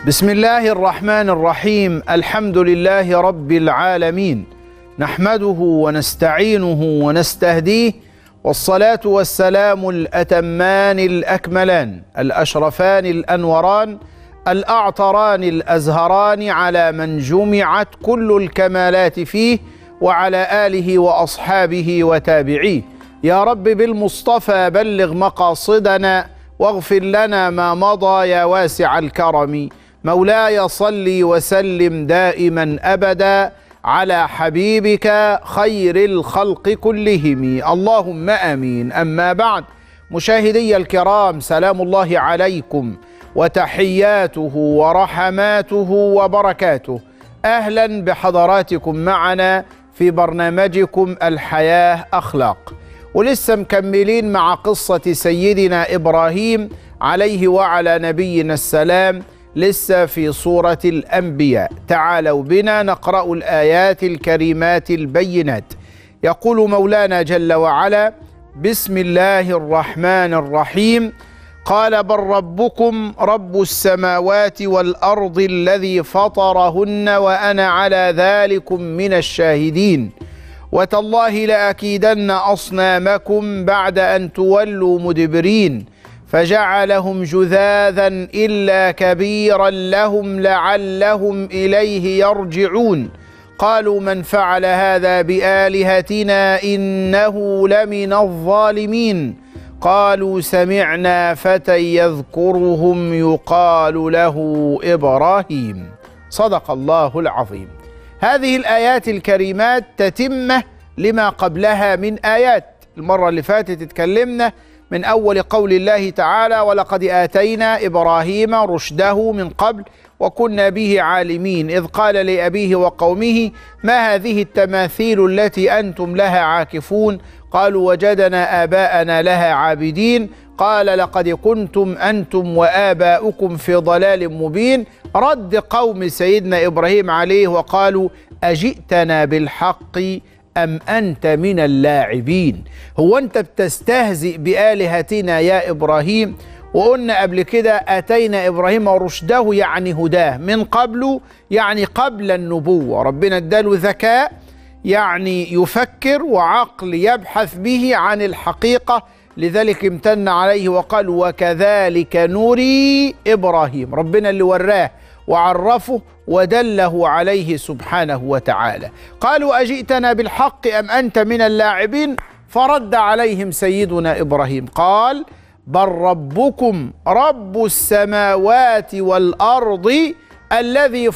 بسم الله الرحمن الرحيم. الحمد لله رب العالمين، نحمده ونستعينه ونستهديه، والصلاة والسلام الأتمان الأكملان الأشرفان الأنوران الأعطران الأزهران على من جمعت كل الكمالات فيه، وعلى آله وأصحابه وتابعيه. يا رب بالمصطفى بلغ مقاصدنا، واغفر لنا ما مضى يا واسع الكرم. مولاي صل وسلم دائما أبدا على حبيبك خير الخلق كلهم، اللهم آمين. أما بعد، مشاهدي الكرام، سلام الله عليكم وتحياته ورحماته وبركاته. أهلا بحضراتكم معنا في برنامجكم الحياة أخلاق، ولسه مكملين مع قصة سيدنا إبراهيم عليه وعلى نبينا السلام، لسه في سورة الأنبياء. تعالوا بنا نقرأ الآيات الكريمات البينات. يقول مولانا جل وعلا: بسم الله الرحمن الرحيم. قال: بل ربكم رب السماوات والأرض الذي فطرهن وأنا على ذلكم من الشاهدين، وتالله لأكيدن أصنامكم بعد أن تولوا مدبرين، فجعلهم جذاذا إلا كبيرا لهم لعلهم إليه يرجعون. قالوا: من فعل هذا بآلهتنا إنه لمن الظالمين. قالوا: سمعنا فتى يذكرهم يقال له إبراهيم. صدق الله العظيم. هذه الآيات الكريمات تتمة لما قبلها من آيات. المرة اللي فاتت اتكلمنا من أول قول الله تعالى: ولقد آتينا إبراهيم رشده من قبل وكنا به عالمين، إذ قال لأبيه وقومه: ما هذه التماثيل التي أنتم لها عاكفون؟ قالوا: وجدنا آباءنا لها عابدين. قال: لقد كنتم أنتم وآباؤكم في ضلال مبين. رد قوم سيدنا إبراهيم عليه وقالوا: أجئتنا بالحق أم أنت من اللاعبين؟ هو أنت بتستهزئ بآلهتنا يا إبراهيم؟ وقلنا قبل كده: آتينا إبراهيم رشده يعني هداه من قبله، يعني قبل النبوة. ربنا اداله ذكاء، يعني يفكر، وعقل يبحث به عن الحقيقة، لذلك امتن عليه وقال: وكذلك نري إبراهيم. ربنا اللي وراه وعرفه ودله عليه سبحانه وتعالى. قالوا: أجئتنا بالحق أم أنت من اللاعبين؟ فرد عليهم سيدنا إبراهيم قال: بل ربكم رب السماوات والأرض الذي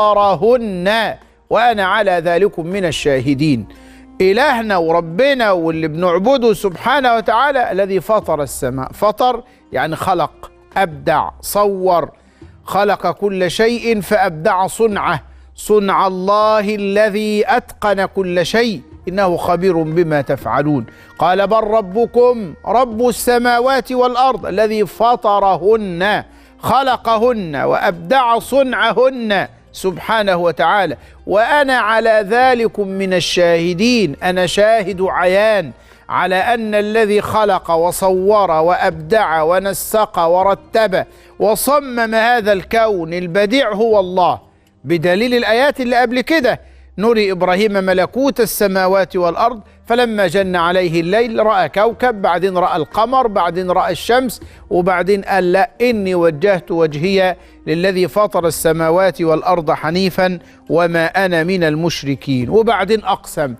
فطرهن وأنا على ذلكم من الشاهدين. إلهنا وربنا واللي بنعبده سبحانه وتعالى الذي فطر السماء. فطر يعني خلق، أبدع، صور، خلق كل شيء فأبدع صنعه. صنع الله الذي أتقن كل شيء، إنه خبير بما تفعلون. قال: بل ربكم رب السماوات والأرض الذي فطرهن، خلقهن وأبدع صنعهن سبحانه وتعالى، وأنا على ذلكم من الشاهدين. أنا شاهد عيان على أن الذي خلق وصور وأبدع ونسق ورتب وصمم هذا الكون البديع هو الله، بدليل الآيات اللي قبل كده: نري إبراهيم ملكوت السماوات والأرض فلما جن عليه الليل رأى كوكب، بعدين رأى القمر، بعدين رأى الشمس، وبعدين قال: لا، إني وجهت وجهي للذي فطر السماوات والأرض حنيفا وما أنا من المشركين. وبعدين أقسم: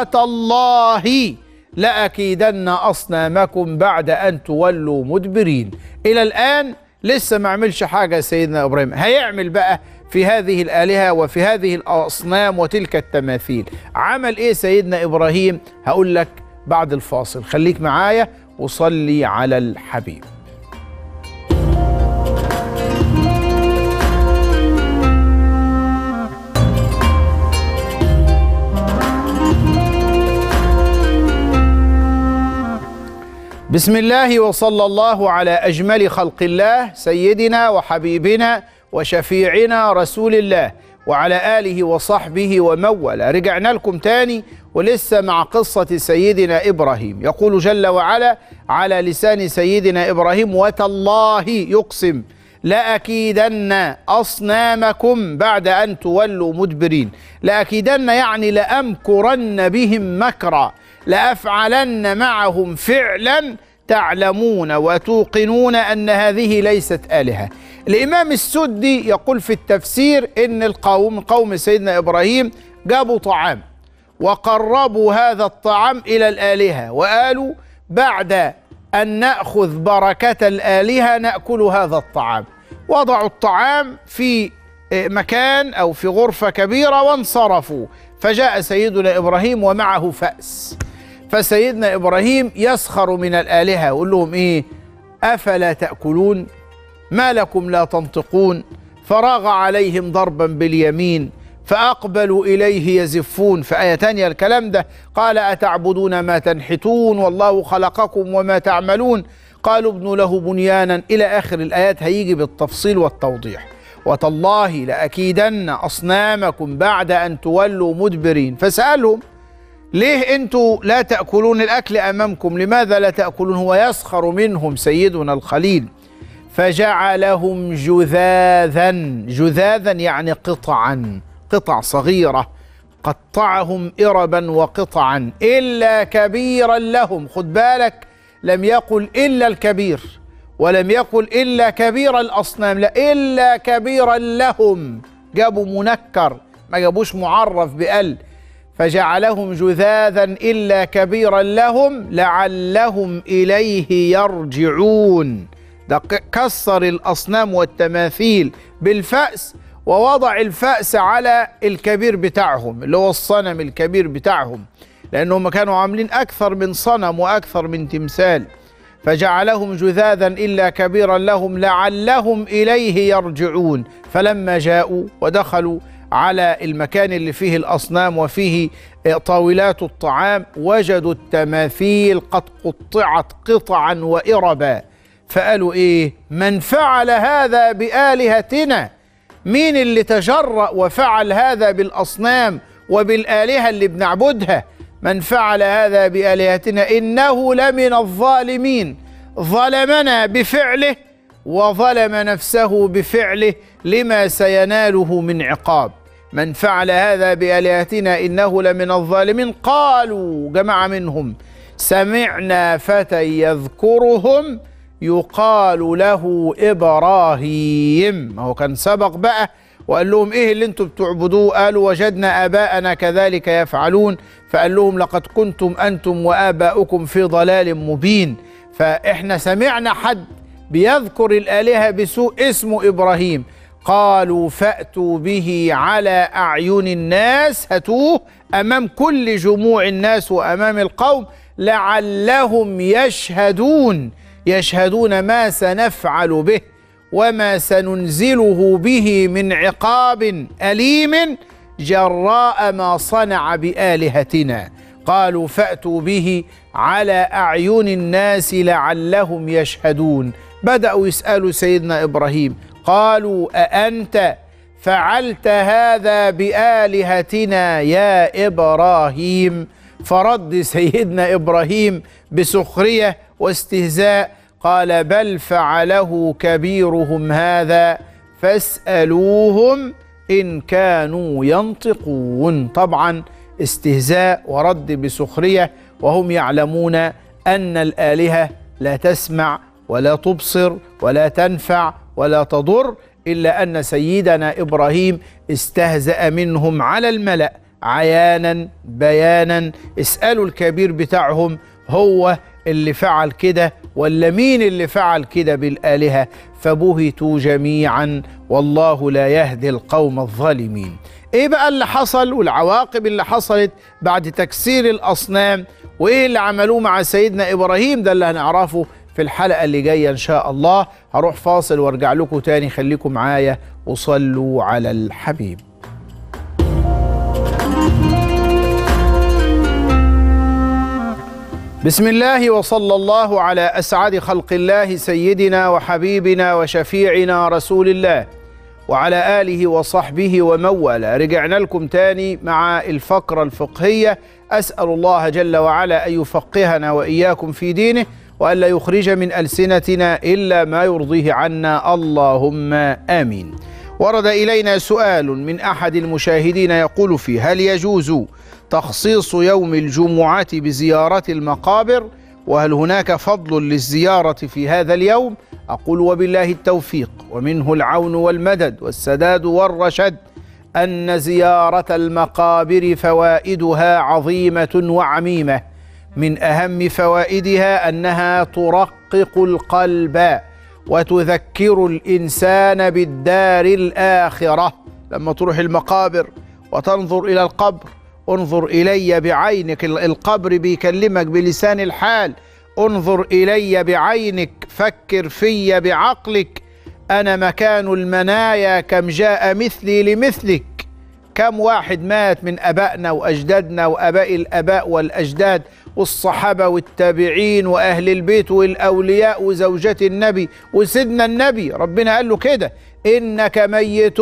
وتالله لأكيدن أصنامكم بعد أن تولوا مدبرين. إلى الآن لسه ما عملش حاجة سيدنا إبراهيم، هيعمل بقى في هذه الآلهة وفي هذه الأصنام وتلك التماثيل. عمل إيه سيدنا إبراهيم؟ هقول لك بعد الفاصل. خليك معايا وصلي على الحبيب. بسم الله وصلى الله على أجمل خلق الله، سيدنا وحبيبنا وشفيعنا رسول الله وعلى آله وصحبه ومولى. رجعنا لكم تاني ولسه مع قصة سيدنا إبراهيم. يقول جل وعلا على لسان سيدنا إبراهيم: وتالله، يقسم لأكيدن أصنامكم بعد أن تولوا مدبرين. لأكيدن يعني لأمكرن بهم مكرا، لأفعلن معهم فعلا تعلمون وتوقنون أن هذه ليست آلهة. الإمام السدي يقول في التفسير إن قوم سيدنا إبراهيم جابوا طعام وقربوا هذا الطعام إلى الآلهة وقالوا بعد أن نأخذ بركة الآلهة نأكل هذا الطعام. وضعوا الطعام في مكان أو في غرفة كبيرة وانصرفوا. فجاء سيدنا إبراهيم ومعه فأس، فسيدنا إبراهيم يسخر من الآلهة يقول لهم إيه؟ أفلا تأكلون؟ ما لكم لا تنطقون؟ فراغ عليهم ضربا باليمين فأقبلوا إليه يزفون. في آية تانية الكلام ده، قال أتعبدون ما تنحتون والله خلقكم وما تعملون قالوا ابنوا له بنيانا إلى آخر الآيات. هيجي بالتفصيل والتوضيح. وتالله لأكيدن أصنامكم بعد أن تولوا مدبرين. فسألهم ليه أنتوا لا تأكلون الأكل أمامكم؟ لماذا لا تأكلون؟ هو يسخر منهم سيدنا الخليل. فجعلهم جذاذا، جذاذا يعني قطعا، قطع صغيرة، قطعهم إربا وقطعا إلا كبيرا لهم. خد بالك، لم يقل إلا الكبير ولم يقل إلا كبير الأصنام، لا، إلا كبيرا لهم. جابوا منكر، ما جابوش معرف بأل. فجعلهم جذاذا إلا كبيرا لهم لعلهم إليه يرجعون. ده كسر الأصنام والتماثيل بالفأس ووضع الفأس على الكبير بتاعهم اللي هو الصنم الكبير بتاعهم، لأنهم كانوا عاملين أكثر من صنم وأكثر من تمثال. فجعلهم جذاذا إلا كبيرا لهم لعلهم إليه يرجعون. فلما جاءوا ودخلوا على المكان اللي فيه الأصنام وفيه طاولات الطعام وجدوا التماثيل قد قطعت قطعا وإربا. فقالوا إيه؟ من فعل هذا بآلهتنا؟ مين اللي تجرأ وفعل هذا بالأصنام وبالآلهة اللي بنعبدها؟ من فعل هذا بآلهتنا إنه لمن الظالمين، ظلمنا بفعله وظلم نفسه بفعله لما سيناله من عقاب. من فعل هذا بآلهتنا إنه لمن الظالمين. قالوا جماعة منهم سمعنا فتى يذكرهم يقال له إبراهيم. ما هو كان سبق بقى وقال لهم إيه اللي انتم بتعبدوه؟ قالوا وجدنا آباءنا كذلك يفعلون. فقال لهم لقد كنتم أنتم وآباؤكم في ضلال مبين. فإحنا سمعنا حد بيذكر الآلهة بسوء اسمه إبراهيم. قالوا فأتوا به على أعين الناس، هاتوه أمام كل جموع الناس وأمام القوم لعلهم يشهدون، يشهدون ما سنفعل به وما سننزله به من عقاب أليم جراء ما صنع بآلهتنا. قالوا فأتوا به على أعين الناس لعلهم يشهدون. بدأوا يسألوا سيدنا إبراهيم قالوا أأنت فعلت هذا بآلهتنا يا إبراهيم؟ فرد سيدنا إبراهيم بسخرية واستهزاء قال بل فعله كبيرهم هذا فاسألوهم إن كانوا ينطقون. طبعا استهزاء ورد بسخرية وهم يعلمون أن الآلهة لا تسمع ولا تبصر ولا تنفع ولا تضر، إلا أن سيدنا إبراهيم استهزأ منهم على الملأ عيانا بيانا. اسألوا الكبير بتاعهم هو اللي فعل كده ولا مين اللي فعل كده بالآلهة؟ فبهتوا جميعا والله لا يهدي القوم الظالمين. ايه بقى اللي حصل والعواقب اللي حصلت بعد تكسير الأصنام وايه اللي عملوه مع سيدنا إبراهيم؟ ده اللي هنعرفه في الحلقة اللي جاية إن شاء الله. هروح فاصل وارجع لكم تاني، خليكم معايا وصلوا على الحبيب. بسم الله وصلى الله على أسعد خلق الله سيدنا وحبيبنا وشفيعنا رسول الله وعلى آله وصحبه ومن والاه. رجعنا لكم تاني مع الفقرة الفقهية. أسأل الله جل وعلا أن يفقهنا وإياكم في دينه وألا يخرج من ألسنتنا إلا ما يرضيه عنا، اللهم آمين. ورد إلينا سؤال من أحد المشاهدين يقول فيه: هل يجوز تخصيص يوم الجمعة بزيارة المقابر؟ وهل هناك فضل للزيارة في هذا اليوم؟ أقول: وبالله التوفيق ومنه العون والمدد والسداد والرشد، أن زيارة المقابر فوائدها عظيمة وعميمة. من أهم فوائدها أنها ترقق القلب وتذكر الإنسان بالدار الآخرة. لما تروح المقابر وتنظر إلى القبر، انظر إلي بعينك، القبر بيكلمك بلسان الحال، انظر إلي بعينك، فكر في بعقلك، أنا مكان المنايا، كم جاء مثلي لمثلك، كم واحد مات من أبائنا وأجدادنا وأباء الأباء والأجداد والصحابة والتابعين وأهل البيت والأولياء وزوجة النبي وسيدنا النبي. ربنا قال له كده: إنك ميت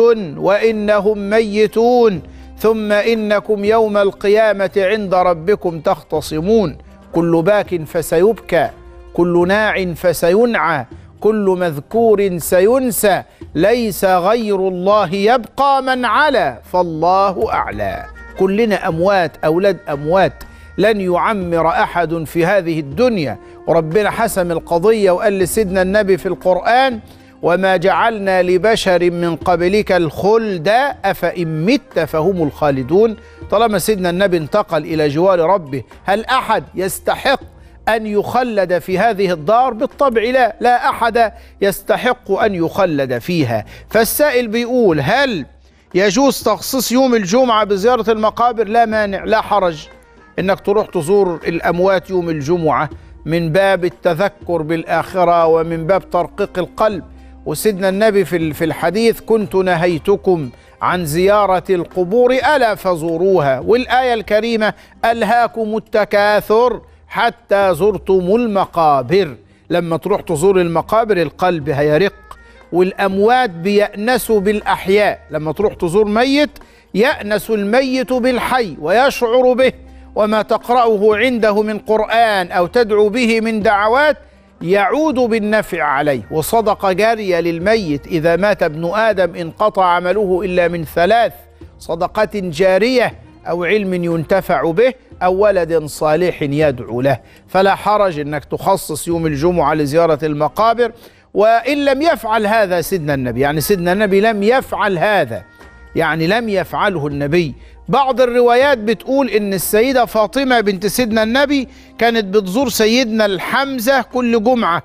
وإنهم ميتون ثم إنكم يوم القيامة عند ربكم تختصمون. كل باك فسيبكى، كل ناع فسينعى، كل مذكور سينسى، ليس غير الله يبقى من علا فالله أعلى. كلنا أموات، أولاد أموات، لن يعمر أحد في هذه الدنيا. وربنا حسم القضية وقال لسيدنا النبي في القرآن: وما جعلنا لبشر من قبلك الخلد أفإن مت فهم الخالدون. طالما سيدنا النبي انتقل إلى جوار ربه، هل أحد يستحق أن يخلد في هذه الدار؟ بالطبع لا، لا أحد يستحق أن يخلد فيها. فالسائل بيقول: هل يجوز تخصيص يوم الجمعة بزيارة المقابر؟ لا مانع، لا حرج إنك تروح تزور الأموات يوم الجمعة من باب التذكر بالآخرة ومن باب ترقيق القلب. وسيدنا النبي في الحديث: كنت نهيتكم عن زيارة القبور ألا فزوروها. والآية الكريمة: ألهاكم التكاثر حتى زرتم المقابر. لما تروح تزور المقابر القلب هيرق، والأموات بيأنسوا بالأحياء. لما تروح تزور ميت يأنس الميت بالحي ويشعر به، وما تقرأه عنده من قرآن أو تدعو به من دعوات يعود بالنفع عليه. وصدقة جارية للميت: إذا مات ابن آدم انقطع عمله إلا من ثلاث: صدقة جارية أو علم ينتفع به أو ولد صالح يدعو له. فلا حرج أنك تخصص يوم الجمعة لزيارة المقابر. وإن لم يفعل هذا سيدنا النبي، يعني سيدنا النبي لم يفعل هذا، يعني لم يفعله النبي. بعض الروايات بتقول إن السيدة فاطمة بنت سيدنا النبي كانت بتزور سيدنا الحمزة كل جمعة،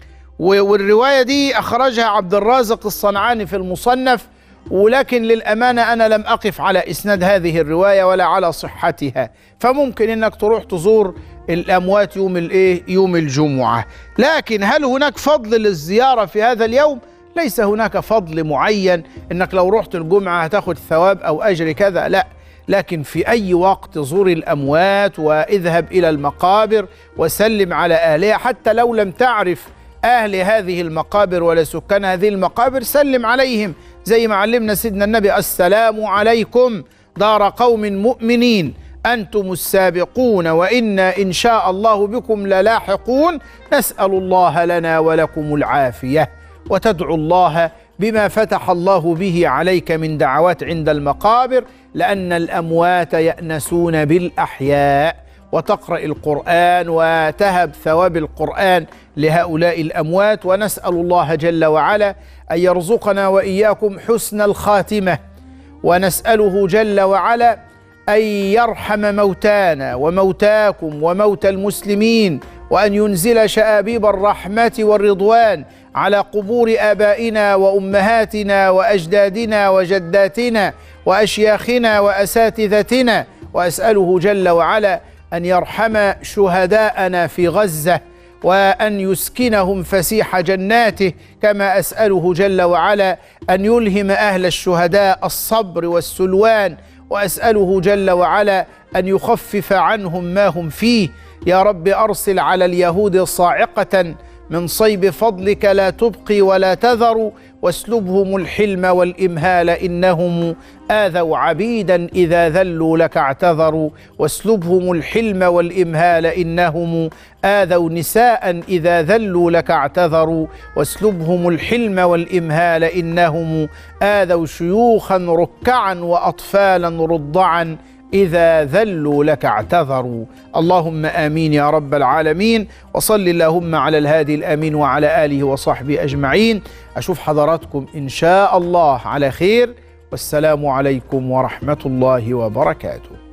والرواية دي أخرجها عبد الرازق الصنعاني في المصنف، ولكن للأمانة أنا لم أقف على إسناد هذه الرواية ولا على صحتها. فممكن إنك تروح تزور الأموات يوم الجمعة. لكن هل هناك فضل للزيارة في هذا اليوم؟ ليس هناك فضل معين إنك لو رحت الجمعة هتاخد ثواب أو أجر كذا، لا. لكن في أي وقت زور الأموات واذهب إلى المقابر وسلم على أهلها، حتى لو لم تعرف أهل هذه المقابر ولا سكان هذه المقابر سلم عليهم، زي ما علمنا سيدنا النبي: السلام عليكم دار قوم مؤمنين أنتم السابقون وإنا إن شاء الله بكم للاحقون، نسأل الله لنا ولكم العافية. وتدعو الله بما فتح الله به عليك من دعوات عند المقابر، لأن الأموات يأنسون بالأحياء. وتقرأ القرآن وتهب ثواب القرآن لهؤلاء الأموات. ونسأل الله جل وعلا أن يرزقنا وإياكم حسن الخاتمة، ونسأله جل وعلا أن يرحم موتانا وموتاكم وموتى المسلمين، وأن ينزل شآبيب الرحمة والرضوان على قبور آبائنا وأمهاتنا وأجدادنا وجداتنا وأشياخنا وأساتذتنا. وأسأله جل وعلا أن يرحم شهداءنا في غزة وأن يسكنهم فسيح جناته، كما أسأله جل وعلا أن يلهم أهل الشهداء الصبر والسلوان، وأسأله جل وعلا أن يخفف عنهم ما هم فيه. يا رب أرسل على اليهود صاعقة من صيب فضلك لا تبقي ولا تذر، واسلبهم الحلم والإمهال إنهم آذوا عبيدا إذا ذلوا لك اعتذروا، واسلبهم الحلم والإمهال إنهم آذوا نساء إذا ذلوا لك اعتذروا، واسلبهم الحلم والإمهال إنهم آذوا شيوخا ركعا وأطفالا رضعا إذا ذلوا لك اعتذروا. اللهم آمين يا رب العالمين. وصل اللهم على الهادي الأمين وعلى آله وصحبه أجمعين. أشوف حضراتكم إن شاء الله على خير، والسلام عليكم ورحمة الله وبركاته.